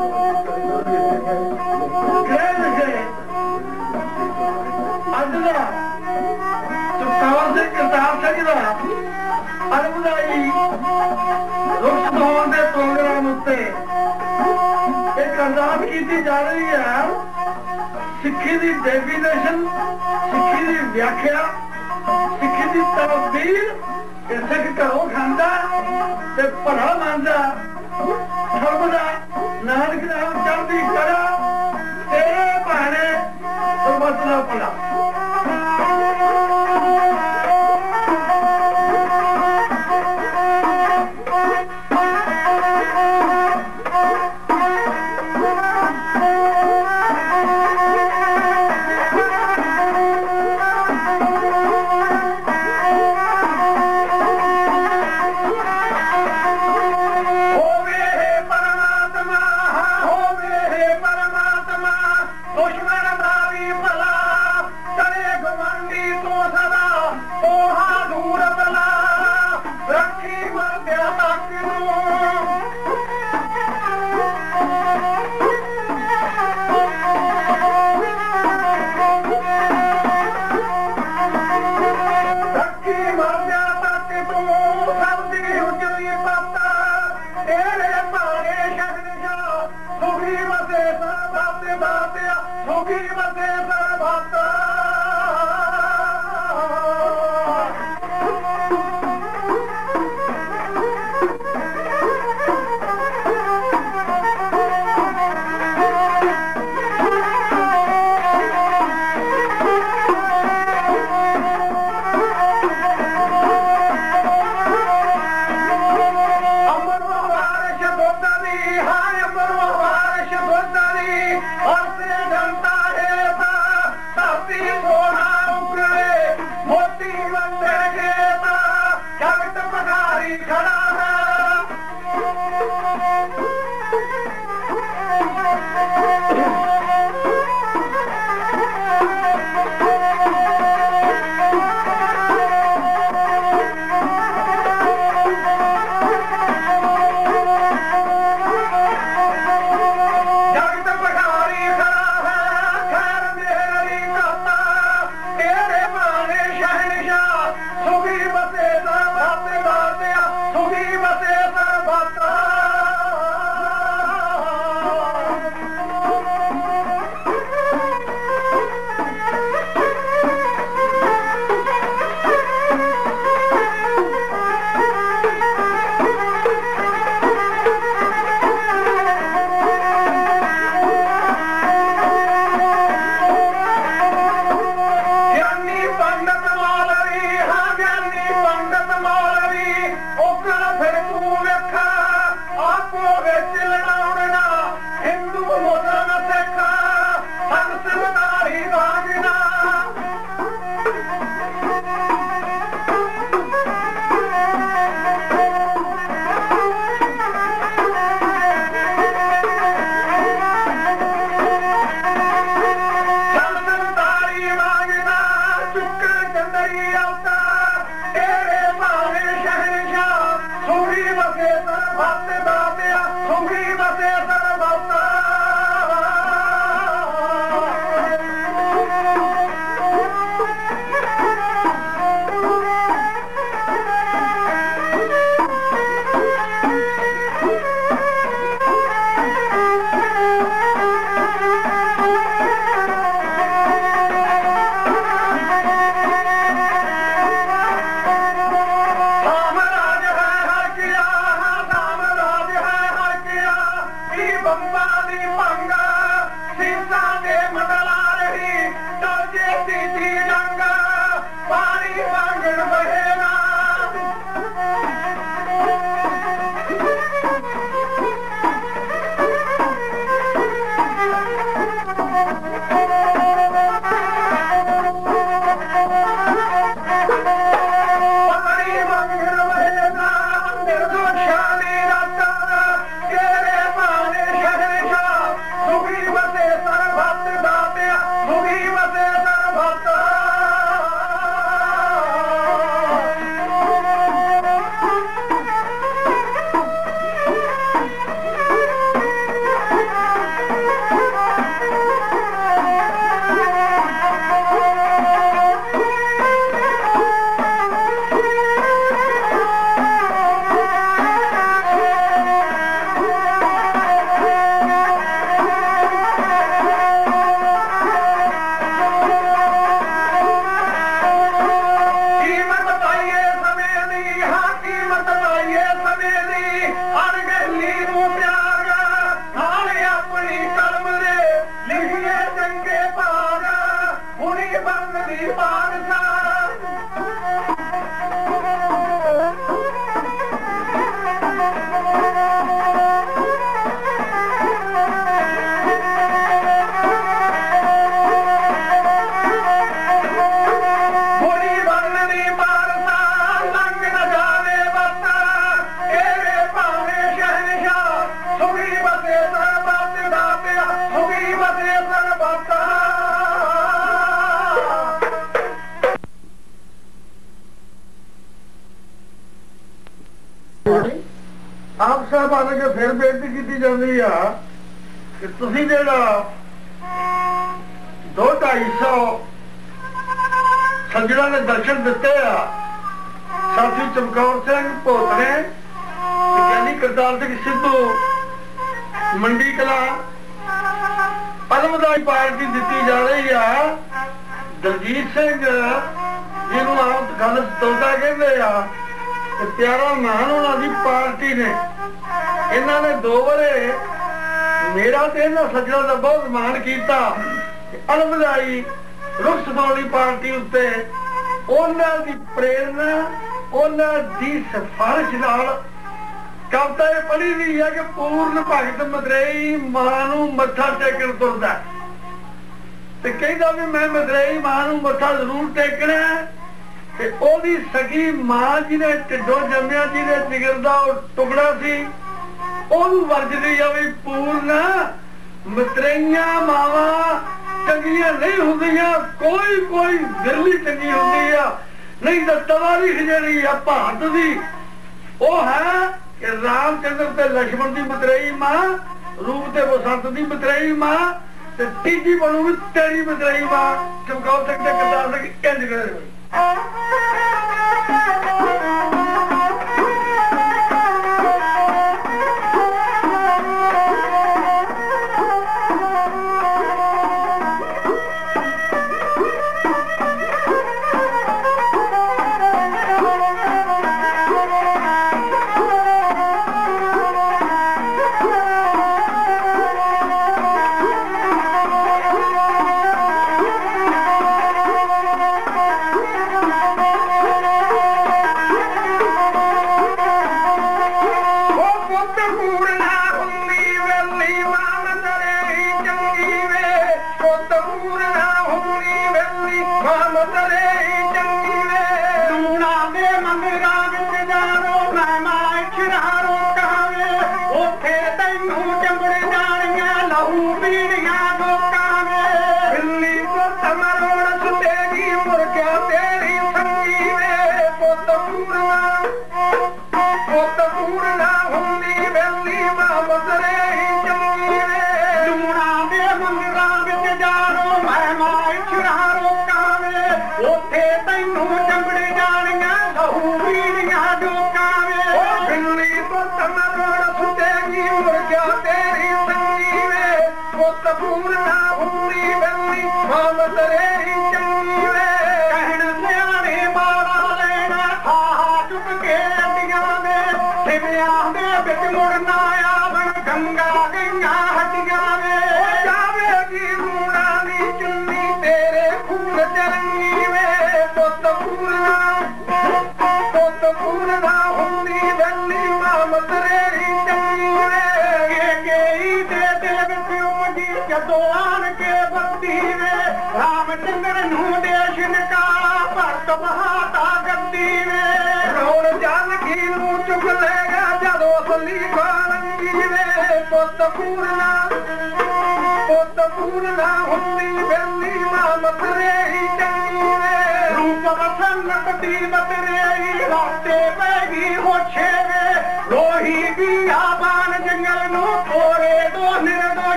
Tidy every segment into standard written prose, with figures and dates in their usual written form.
सिक्खी की डेफिनेशन, सिक्खी की व्याख्या, सिक्खी की तस्वीर कि सिख घरों खांदा ते भला मानदा थमदा नानक नाम चढ़दी करा तेरे भाने सरबत दा भला। ਆਪ ਸਾਹਿਬਾਨ ਕੇ ਫਿਰ ਬੇਨਤੀ ਕੀਤੀ ਜਾਂਦੀ ਆ ਕਿ ਤੁਸੀਂ ਜਿਹੜਾ 2-250 ਸੱਜਣਾ ਨੇ ਦਰਸ਼ਨ ਦਿੱਤੇ ਆ ਸਾਥੀ ਚਮਕੌਰ ਸਿੰਘ ਭੋਤਰੇ ਗਿਆਨੀ ਕਰਤਾਰ ਸਿੰਘ ਸਿੱਧੂ ਮੰਡੀ ਕਲਾ ਪਲਮਦਾਈ ਪਾਰਟੀ ਦਿੱਤੀ ਜਾ ਰਹੀ ਆ ਦਲਜੀਤ ਸਿੰਘ ਜਿਹਨੂੰ ਆਪ ਗੱਲ ਤੋਤਾ ਕਹਿੰਦੇ ਆ ਤੇ ਪਿਆਰਾ ਮਾਨ ਉਹਨਾਂ ਦੀ ਪਾਰਟੀ ਨੇ ਇਹਨਾਂ ਨੇ 2 ਵਰੇ ਮੇਰਾ ਤੇ ਇਹਨਾਂ ਸੱਜਣਾ ਦਾ ਬਹੁਤ ਮਾਣ ਕੀਤਾ ਅਲਮਦਾਈ ਰੁੱਖ ਸਦੌਲੀ ਪਾਰਟੀ ਉੱਤੇ ਉਹਨਾਂ ਦੀ ਪ੍ਰੇਰਨਾ ਉਹਨਾਂ ਦੀ ਸਿਫਾਰਿਸ਼ ਨਾਲ ਕਵਿਤਾ ਇਹ ਪੜ੍ਹੀ ਗਈ ਹੈ ਕਿ ਪੂਰਨ ਭਗਤ ਮਦਰੇਈ ਮਾਂ ਨੂੰ ਮੱਥਾ ਟੇਕਣ ਤੁਰਦਾ ਤੇ ਕਹਿੰਦਾ ਵੀ ਮੈਂ ਮਦਰੇਈ ਮਾਂ ਨੂੰ ਮੱਥਾ ਜ਼ਰੂਰ ਟੇਕਣਾ ਤੇ ਉਹਦੀ ਸਗੀ ਮਾਂ ਜਿਹਨੇ ਢਿੱਡੋਂ ਜੰਮਿਆ ਜਿਹਦੇ ਜਿਗਰ ਦਾ ਉਹ ਟੁਕੜਾ ਸੀ ਉਹਨੂੰ ਵਰਜਦੀ ਜਾਵੇ ਪੂਰਨ ਮਤਰੇਈਆਂ ਮਾਵਾਂ ਚੰਗੀਆਂ ਨਹੀਂ ਹੁੰਦੀਆਂ ਕੋਈ ਵਿਰਲੀ ਚੰਗੀ ਹੁੰਦੀ ਆ ਨਹੀਂ ਤਾਂ ਤਵਾਰੀਖ ਜਿਹੜੀ ਆ ਭਾਰਤ ਦੀ ਉਹ ਹੈ ਕਿ ਰਾਮ ਚੰਦਰ ਤੇ ਲక్ష్మణ ਦੀ ਮਤਰੇਈ ਮਾਂ ਰੂਪ ਤੇ ਬਸੰਤ ਦੀ ਮਤਰੇਈ ਮਾਂ ਤੇ ਤੀਜੀ ਬਣੂਗੀ ਤੇਰੀ ਮਤਰੇਈ ਮਾਂ ਚਮਕੌਰ ਸਿੰਘ ਤੇ ਕਰਤਾਰ ਸਿੰਘ ਇੰਜ ਕਰੇ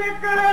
निकले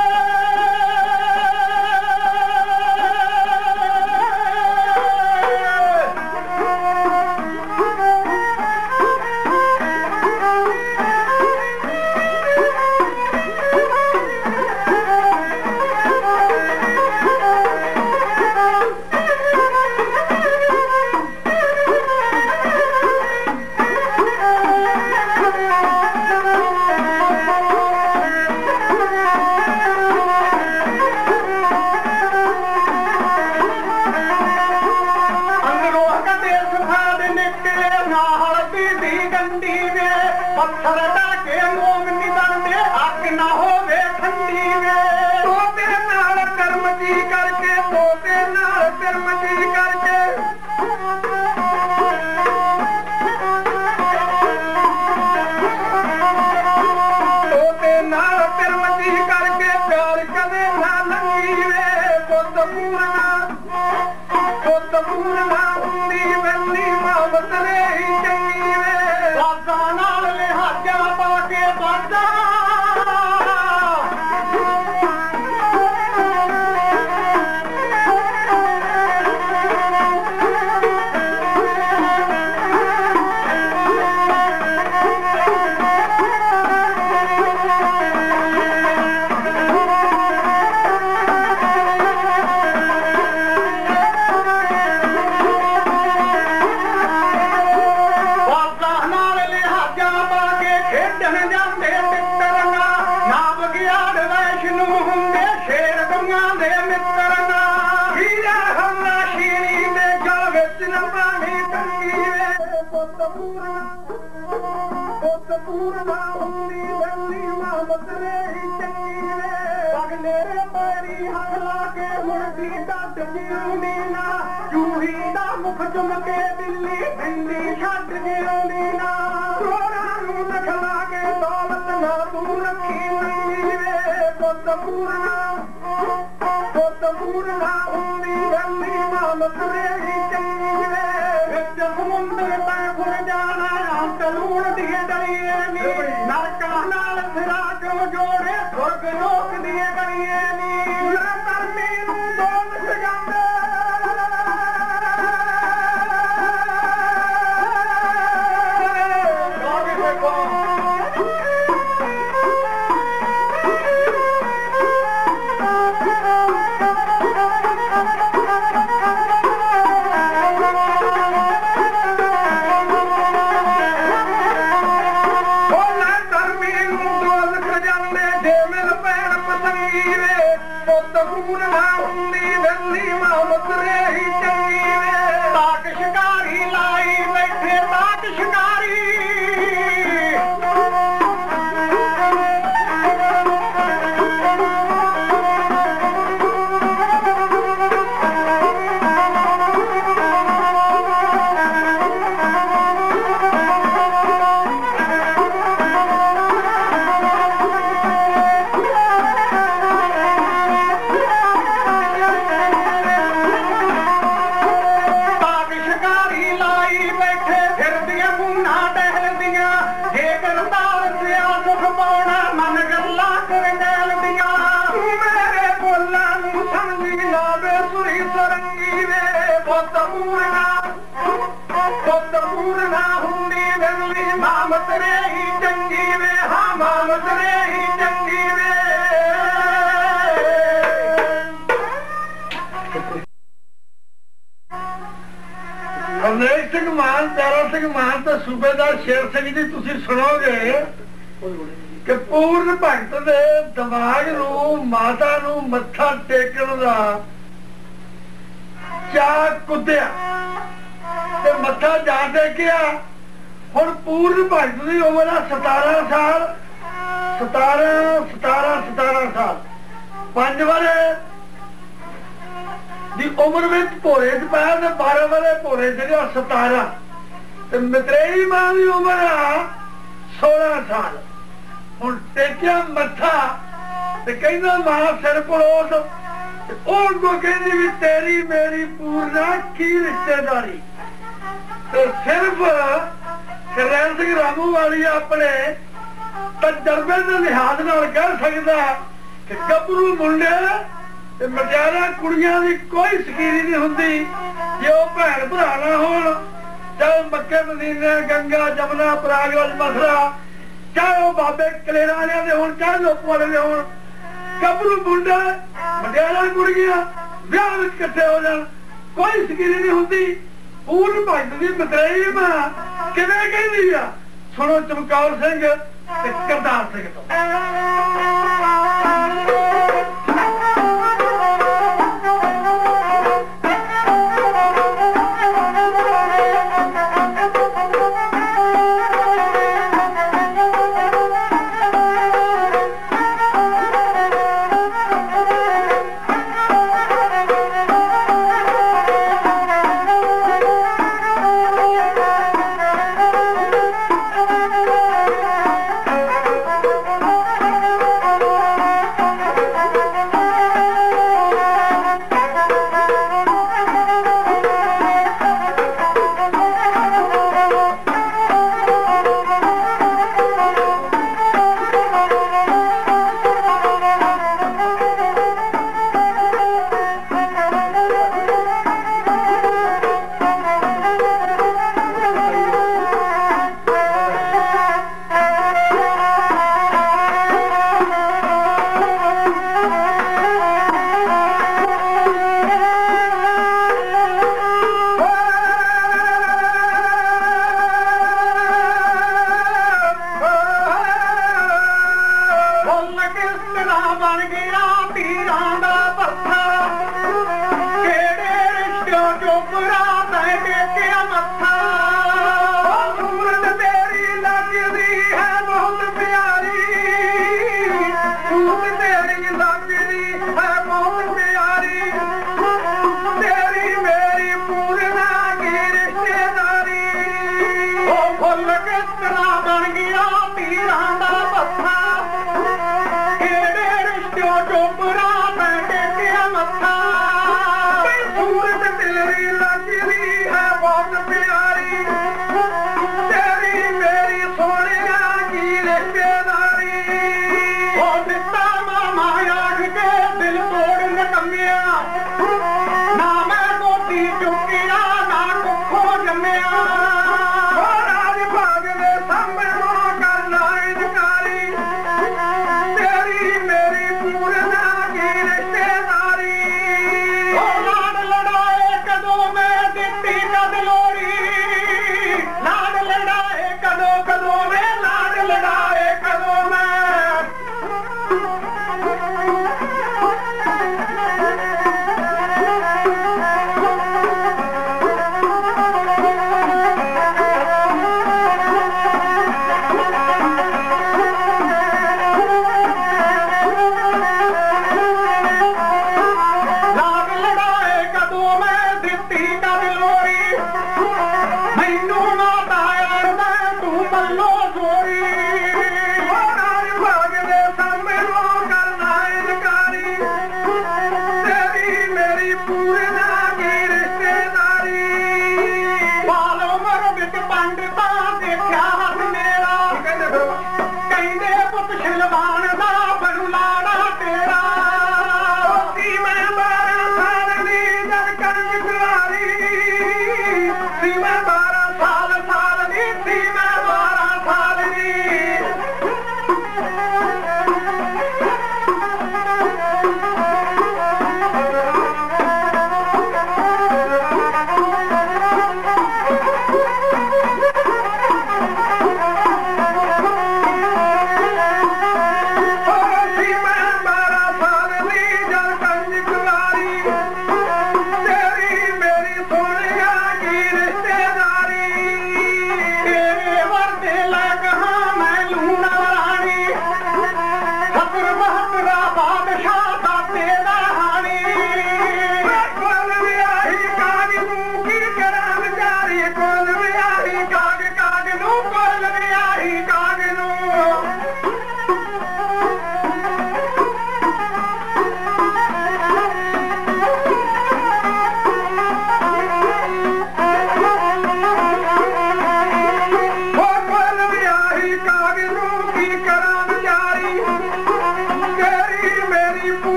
मुख चुमके बिल्ली भिंडी छट जिउंदी ना चोरा नूं नखला के दौलत ना तू रखी मंगी वे पुत पूरना हुंदी गल्ली मां मसरे ही चंगी वे विच समुंदर तां खुर जाना अंत लूण दी डलिए नी नरका नाल सिरा क्यों जोड़े स्वर्ग लोक दी गलिए नी ना तरमी नूं दोल सजांदे सूबेदार शेर सिंह जी तुसी सुनोगे कि पूर्ण भगत दे दिमाग नूं माता नूं मत्था टेकण दा चाह कुद्या ते मत्था जा टेकिया। हुण पूर्ण भगत दी उम्र 17 साल 17 साल 5 वाले दी उम्र में भोरे च पाया ते 12 वाले भोरे च 17 मित्रेई मां की उम्र 16 साल। हुण टेकिया मत्था ते कहंदा मां सिर परोस को कहंदी भी तेरी मेरी पूर्णा की रिश्तेदारी। ते सिर्फ शरैन सिंह रामू वाली अपने तजर्बे के लिहाज नाल कह सकदा ਗੱਭਰੂ ਮੁੰਡੇ ਤੇ ਮਟਿਆਰਾਂ ਕੁੜੀਆਂ ਦੀ ਕੋਈ ਸਕੀਰੀ ਨਹੀਂ ਹੁੰਦੀ ਜੇ ਉਹ ਭੈਣ ਭਰਾ ਨਾ ਹੋਣ। ਚਾਹੇ ਮੱਕੇ ਮਦੀਨੇ ਗੰਗਾ ਜਮਨਾ ਪ੍ਰਯਾਗਰਾਜ ਮਥੁਰਾ, ਚਾਹੇ ਉਹ ਬਾਬੇ ਕਲੇਰਾਂ ਵਾਲਿਆਂ ਦੇ ਹੋਣ ਚਾਹੇ ਲੋਕ ਵਾਲੇ ਦੇ ਹੋਣ, ਗੱਭਰੂ ਮੁੰਡਾ ਮਟਿਆਰਾਂ ਕੁੜੀਆਂ ਵਿਆਹ ਵਿੱਚ ਇਕੱਠੇ ਹੋ ਜਾਣ ਕੋਈ ਸਕੀਰੀ ਨਹੀਂ ਹੁੰਦੀ। ਪੂਰਨ ਭਗਤ ਦੀ ਮਤਰੇਈ ਮਾਂ ਕਿਵੇਂ ਕਹਿੰਦੀ ਆ, ਸੁਣੋ ਚਮਕੌਰ ਸਿੰਘ ਤੇ ਕਰਤਾਰ ਸਿੰਘ ਤੋਂ।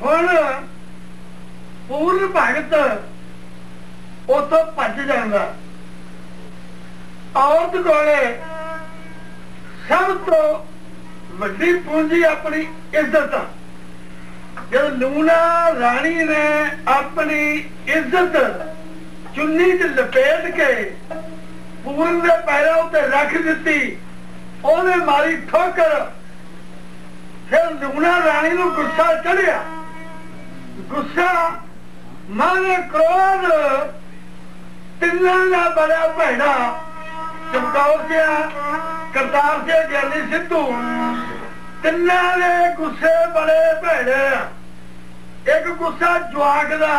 ਹੁਣ ਪੂਰਨ ਭਗਤ ਉਥੋਂ ਭੱਜ ਜਾਂਦਾ। ਔਰਤ ਕੋਲੇ ਸਭ ਤੋਂ ਵੱਡੀ ਪੂੰਜੀ ਆਪਣੀ ਇੱਜ਼ਤ ਆ। जब लूना रानी ने अपनी इज्जत चुन्नी च लपेट के पूरन के पैरों उत्ते रख दी, ओने मारी ठोकर। फिर लूना रानी नूं गुस्सा चढ़िया, गुस्सा माने क्रोध तिन्नां दा बड़ा भैड़ा। चमकौर सिंह, करतार सिंह, ज्ञानी सिद्धू तिन्नां दे गुस्से बड़े भैड़े। एक गुस्सा जवाक दा,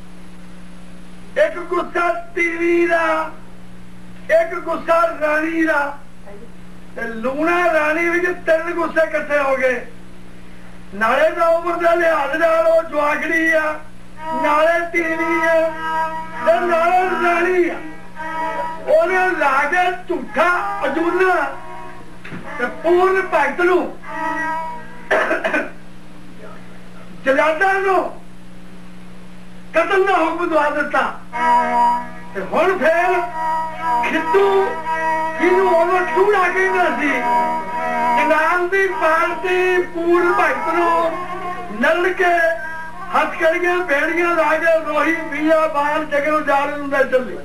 एक गुस्सा तीवी दा, एक गुस्सा रानी दा। लूना रानी विच 3 गुस्से इकट्ठे हो गए। नाले दा उम्र दे लिहाज नाल ओह जवाकड़ी आ, नाले तीवी है ते नाले रानी आ। ओहने ला के झूठा अजूना ते पूर्ण भगत नूं जलादा नूं कतल दा हुक्म दवा दिता। हुण फिर खिद्दू जिन्हों उदों चूड़ा कहंदा सी, जनाब दी पार्टी पूर्ण भगत नूं नल के हथकड़ियां बेड़ियां ला के रोही बीया बाल जगह उजाड़ दिंदा चली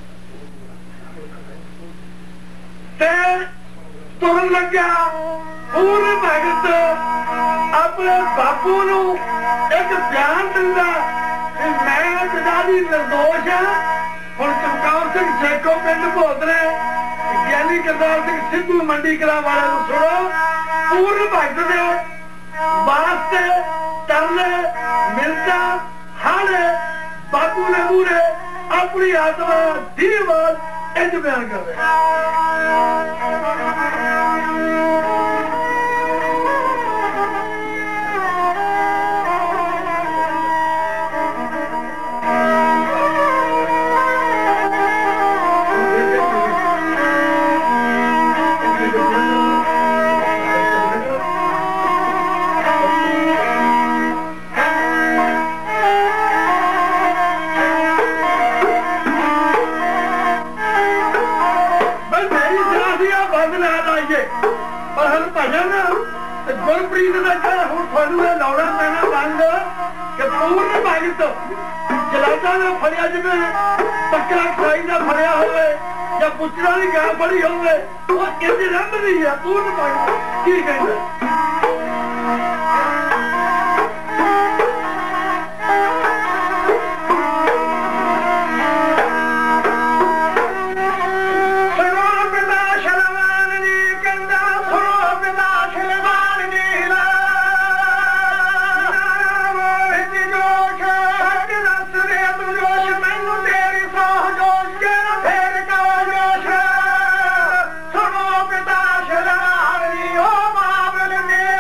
ते तुरन लग्या। पूर्ण भगत अपने बापू नूं एक बयान दिंदा कि मैं जनादी निर्दोष हाँ। हुण चमकौर सिंह सेको पिंड भोदरे, ज्ञानी करतार सिंह सिद्धू मंडी कला वाले नूं सुणो। पूर्ण भगत दे वास्ते तरले मिलता हाले बापू ने मूरे अपनी आत्मा दी आवाज इंज बयान कर रहे। गुरप्रीत का हूँ थानू लाउना पैना बंद कि पूर्ण भगत जलादा ने फड़िया जिवें बकरा खाई का फड़िया होवे या पुचरा की गां फड़ी होवे इंज रंभदी है। पूर्ण भगत की कहंदा Oh,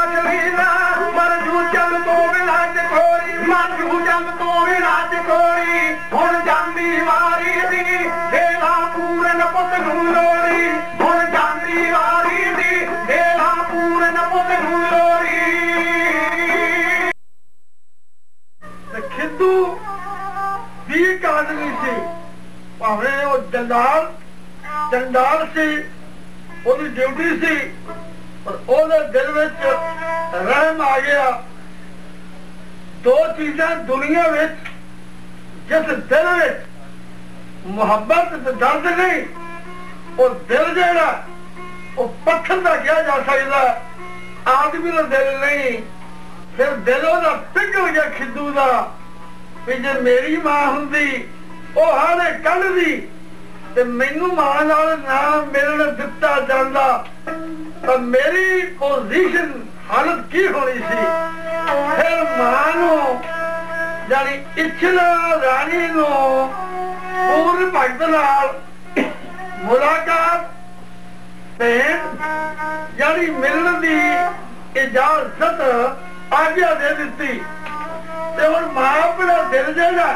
लीला मर जू चल तो बिना चकोरी मर जू चल तो बिना चकोरी हुण जांदी वारी दी देला पूरन पुत नूं लोरी हुण जांदी वारी दी देला पूरन पुत नूं लोरी खिद्दू भी एक आदमी सी भावे वो जंडाल सी ਉਹਦੀ ਡਿਊਟੀ ਸੀ ਪਰ ਉਹਦੇ ਦਿਲ ਵਿੱਚ ਰਹਿਮ ਆ ਗਿਆ ਦੋ ਚੀਜ਼ਾਂ ਦੁਨੀਆ ਵਿੱਚ ਜਿਸ ਦਿਲ ਵਿੱਚ ਮੁਹੱਬਤ ਤੇ ਦਰਦ ਨਹੀਂ ਉਹ ਦਿਲ ਜਿਹੜਾ ਉਹ ਪੱਥਰ ਦਾ ਕਿਹਾ ਜਾ ਸਕਦਾ ਆਦਮੀ ਦਾ ਦਿਲ ਨਹੀਂ ਫਿਰ ਦਿਲ ਉਹਦਾ ਪਿਘਲ ਗਿਆ ਖਿੱਦੂ ਦਾ ਵੀ ਜੇ ਮੇਰੀ ਮਾਂ ਹੁੰਦੀ ਉਹ ਹਾਲੇ ਕੱਢਦੀ ਤੇ ਮੈਨੂੰ ਮਾਂ ਨਾਲ ਨਾ ਮਿਲਣ ਦਿੱਤਾ ਜਾਂਦਾ ਤਾਂ ਮੇਰੀ ਪੋਜੀਸ਼ਨ ਹਾਲਤ ਕੀ ਹੋਣੀ ਸੀ ਫਿਰ ਮਾਂ ਨੂੰ ਜਾਨੀ ਇੱਛਲਾ ਰਾਣੀ ਨੂੰ ਪੂਰਨ ਭਗਤ ਨਾਲ ਮੁਲਾਕਾਤ ਭੇਟ ਜਾਨੀ ਮਿਲਣ ਦੀ ਇਜਾਜ਼ਤ ਆਗਿਆ ਦੇ ਦਿੱਤੀ ਤੇ ਹੁਣ ਮਾਂ ਆਪਣਾ ਦਿਲ ਜਿਹੜਾ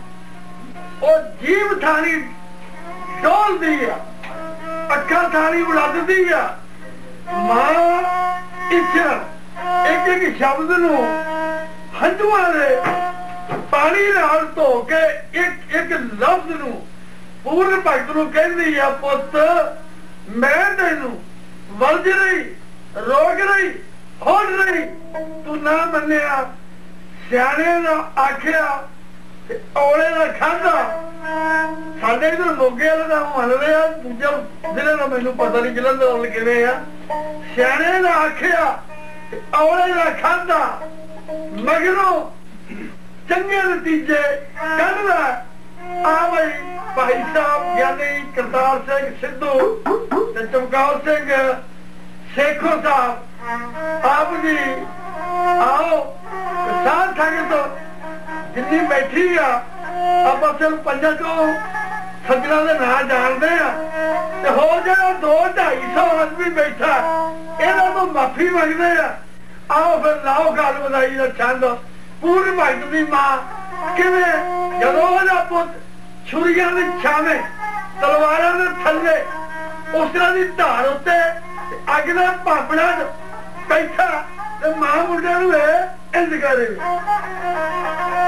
ਉਹ ਜੀਵ ਥਾਣੀ ਡੋਲਦੀ ਆ ਅੱਖਾਂ ਥਾਣੀ ਉਡਾਉਂਦੀ ਆ ਮਾਂ ਇੱਛਾ ਇੱਕ ਇੱਕ ਸ਼ਬਦ ਨੂੰ ਹੰਝੂਆਂ ਦੇ ਪਾਣੀ ਨਾਲ ਧੋ ਕੇ ਇੱਕ ਇੱਕ ਲਫ਼ਜ਼ ਨੂੰ ਪੂਰਨ ਭਗਤ ਨੂੰ ਕਹਿੰਦੀ ਆ ਪੁੱਤ ਮੈਂ ਤੈਨੂੰ ਵਰਜ ਰਹੀ ਰੋਕ ਰਹੀ ਹੋੜ ਰਹੀ ਤੂੰ ਨਾ ਮੰਨਿਆ ਸਿਆਣੇ ਦਾ ਆਖਿਆ ਤੇ ਔਲੇ ਦਾ ਖਾਂਦਾ ਸਾਡੇ ਇਧਰ ਮੋਗੇ ਵਾਲੇ ਦਾ ਮੰਨਦੇ ਆ ਦੂਜਾ ਜ਼ਿਲ੍ਹੇ ਦਾ ਮੈਨੂੰ ਪਤਾ ਨਹੀਂ ਜਲੰਧਰ ਵਾਲੇ ਕਿਵੇਂ ਆ ਸਿਆਣੇ ਦਾ ਆਖਿਆ ਤੇ ਔਲੇ ਦਾ ਖਾਂਦਾ ਮਗਰੋਂ ਚੰਗੇ ਨਤੀਜੇ ਕੱਢਦਾ ਆ ਬਈ ਭਾਈ ਸਾਹਿਬ ਗਿਆਨੀ ਕਰਤਾਰ ਸਿੰਘ ਸਿੱਧੂ ਤੇ ਚਮਕੌਰ ਸਿੰਘ ਸੇਖੋ ਸਾਹਿਬ ਆਪ ਜੀ ਆਓ ਸਾਧ ਸੰਗਤ ਜਿੰਨੀ ਬੈਠੀ ਆ ਆਪਾਂ ਸਿਰਫ ਪੰਜਾਂ ਚੋਂ ਸੱਜਣਾ ਦੇ ਨਾਂ ਜਾਣਦੇ ਆ ਤੇ ਹੋ ਜਿਹੜਾ 200-250 ਆਦਮੀ ਬੈਠਾ ਇਹਨਾਂ ਤੋਂ ਮਾਫੀ ਮੰਗਦੇ ਆ ਆਓ ਫਿਰ ਲਾਓ ਗੱਲ ਵਧਾਈ ਦਾ ਛੰਦ ਪੂਰਨ ਭਗਤ ਦੀ ਮਾਂ ਕਿਵੇਂ ਜਦੋਂ ਉਹਦਾ ਪੁੱਤ ਛੁਰੀਆਂ ਦੀ ਛਾਵੇਂ ਤਲਵਾਰਾਂ ਦੇ ਥੱਲੇ ਉਸ ਤਰ੍ਹਾਂ ਦੀ ਧਾਰ ਉੱਤੇ ਅੱਗ ਦਾ ਭਾਪੜਾ ਬੈਠਾ ਤੇ ਮਾਂ ਮੁੰਡੇ ਨੂੰ ਇਹ ਇੰਜ ਕਰੇ